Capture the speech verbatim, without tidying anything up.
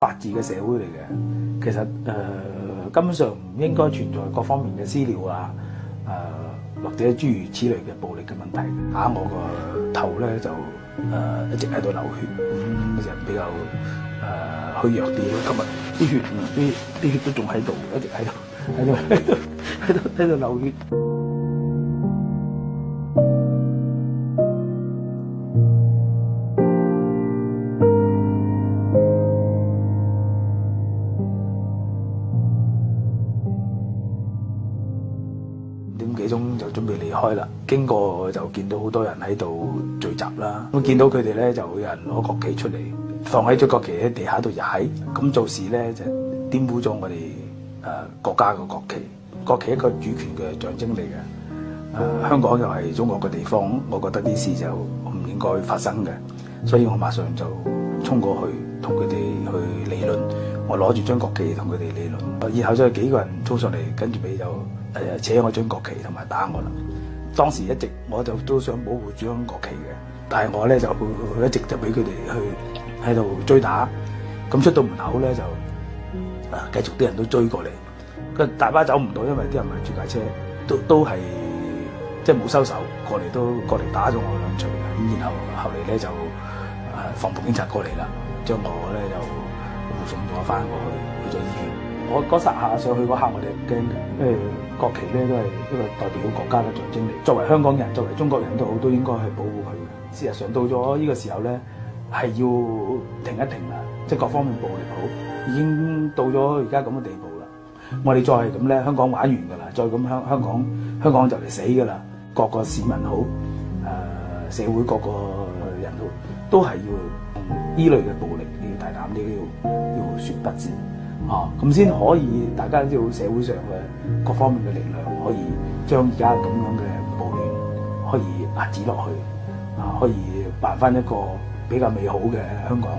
法治嘅社會嚟嘅，其實誒、呃、根本上唔應該存在各方面嘅私了啊，誒、呃、或者諸如此類嘅暴力嘅問題。打我個頭咧就誒、呃、一直喺度流血，咁、嗯、人比較誒、呃、虛弱啲。今日啲血啲啲血都仲喺度，一直喺度喺度喺度喺度喺度流血。點幾鐘就準備離開啦，經過就見到好多人喺度聚集啦。咁見到佢哋咧，就有人攞國旗出嚟，放喺咗國旗喺地下度踩，咁做事咧就玷污咗我哋誒、呃、國家嘅國旗。國旗一個主權嘅象徵嚟嘅。誒、呃、香港又係中國嘅地方，我覺得啲事就唔應該發生嘅，所以我馬上就衝過去同佢哋去理論。我攞住張國旗同佢哋理論，然後就幾個人衝上嚟，跟住俾就誒扯我張國旗同埋打我啦。當時一直我就都想保護住張國旗嘅，但係我咧就一直就俾佢哋去喺度追打。咁出到門口咧就啊繼續啲人都追過嚟，個大巴走唔到，因為啲人圍住架車，都都係即係冇收手，過嚟都過嚟打咗我兩錘嘅。咁然後後嚟咧就誒防暴警察過嚟啦，將我咧就護送咗翻過去去咗醫院。我嗰剎下上去嗰刻，我哋唔驚嘅，因為國旗咧都係一個代表國家嘅象徵嚟。作為香港人，作為中國人都好，都應該去保護佢嘅。事實上到咗呢個時候咧，係要停一停啦，即係各方面暴力好，已經到咗而家咁嘅地步啦。我哋再係咁咧，香港玩完㗎啦，再咁香香港香港就嚟死㗎啦。各個市民好，誒、呃、社會各個人好，都係要依類嘅暴力，你要大膽啲，要要説不先。啊，咁先可以，大家知道社會上嘅各方面嘅力量，可以將而家咁樣嘅暴亂可以壓止落去，啊，可以辦翻一個比較美好嘅香港。